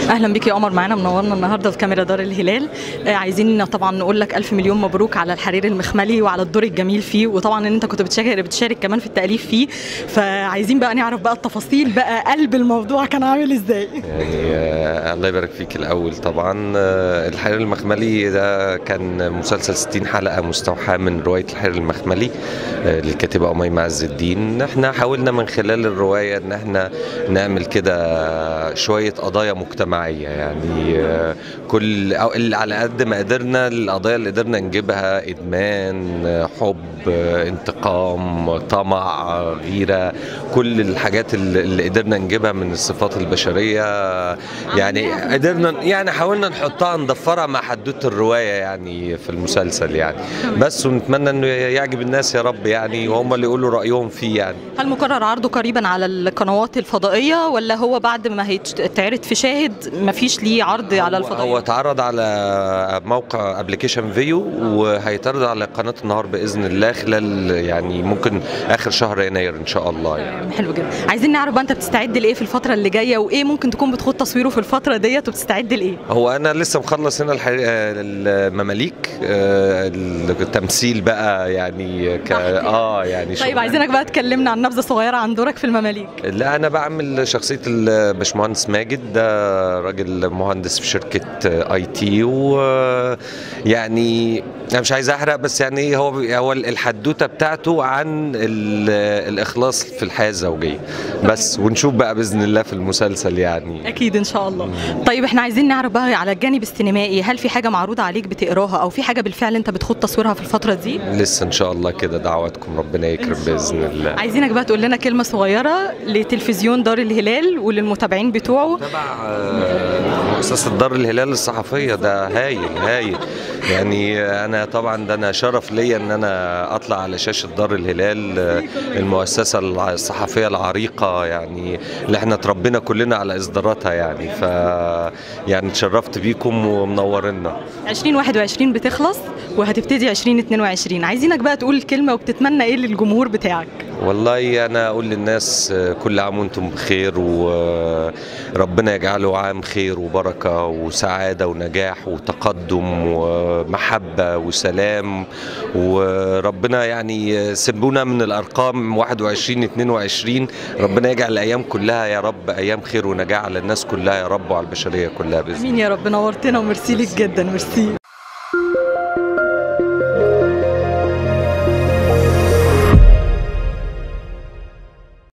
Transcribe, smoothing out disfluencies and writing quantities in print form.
اهلا بيك يا قمر، معانا منورنا النهارده في كاميرا دار الهلال. عايزين طبعا نقول لك الف مليون مبروك على الحرير المخملي وعلى الدور الجميل فيه، وطبعا ان انت كنت بتشارك كمان في التاليف فيه. فعايزين بقى نعرف بقى التفاصيل، بقى قلب الموضوع كان عامل ازاي؟ يعني الله يبارك فيك الاول. طبعا الحرير المخملي ده كان مسلسل 60 حلقه مستوحاه من روايه الحرير المخملي للكاتبه أميمة عز الدين. احنا حاولنا من خلال الروايه ان احنا نعمل كده شويه قضايا مجتمعيه، يعني كل أو على قد ما قدرنا القضايا اللي قدرنا نجيبها: ادمان، حب، انتقام، طمع، غيره، كل الحاجات اللي قدرنا نجيبها من الصفات البشريه. يعني قدرنا، يعني حاولنا نحطها نضفرها مع حدوته الروايه يعني في المسلسل يعني. بس ونتمنى انه يعجب الناس يا رب يعني، وهم اللي يقولوا رايهم فيه يعني. هل مقرر عرضه قريبا على القنوات الفضائيه، ولا هو بعد ما هيتعرض في شاهد مفيش ليه عرض على الفضائيه؟ هو اتعرض على موقع ابلكيشن فيو، وهيتعرض على قناه النهار باذن الله خلال يعني ممكن اخر شهر يناير ان شاء الله يعني. حلو جدا. عايزين نعرف بقى انت بتستعد لايه في الفتره اللي جايه، وايه ممكن تكون بتخوض تصويره في الفتره ديت، وبتستعد لايه؟ هو انا لسه مخلص هنا المماليك، التمثيل بقى يعني يعني طيب عايزينك بقى تكلمنا عن نبذه صغيره عن دورك في المماليك. لا، انا بعمل شخصيه الباشمهندس ماجد، ده راجل مهندس في شركه اي تي، ويعني انا مش عايز احرق، بس يعني هو الحدوته بتاعته عن الاخلاص في الحياه الزوجيه بس، ونشوف بقى باذن الله في المسلسل يعني. اكيد ان شاء الله. طيب احنا عايزين نعرف بقى على الجانب السينمائي، هل في حاجه معروضه عليك بتقراها، او في حاجه بالفعل انت بتخوض تصويرها في الفتره دي؟ لسه ان شاء الله كده، دعواتكم ربنا يكرم باذن الله. عايزينك بقى تقول لنا كلمه صغيره لتلفزيون دار الهلال وللمتابعين بتوعه. تبع مؤسسه دار الهلال الصحفيه، ده هايل يعني. انا طبعا ده انا شرف ليا ان انا اطلع على شاشه دار الهلال، المؤسسه الصحفيه العريقه يعني، اللي احنا اتربينا كلنا على اصداراتها يعني. يعني اتشرفت بيكم ومنورنا. 2021 بتخلص وهتبتدي 2022، عايزينك بقى تقول كلمه وبتتمنى ايه للجمهور بتاعك؟ والله أنا أقول للناس كل عام وأنتم بخير، وربنا يجعله عام خير وبركة وسعادة ونجاح وتقدم ومحبة وسلام. وربنا يعني سيبونا من الأرقام 21 22، ربنا يجعل الأيام كلها يا رب أيام خير ونجاح على الناس كلها يا رب، وعلى البشرية كلها بإذن الله. آمين يا رب. نورتنا وميرسي لك جدا. ميرسي.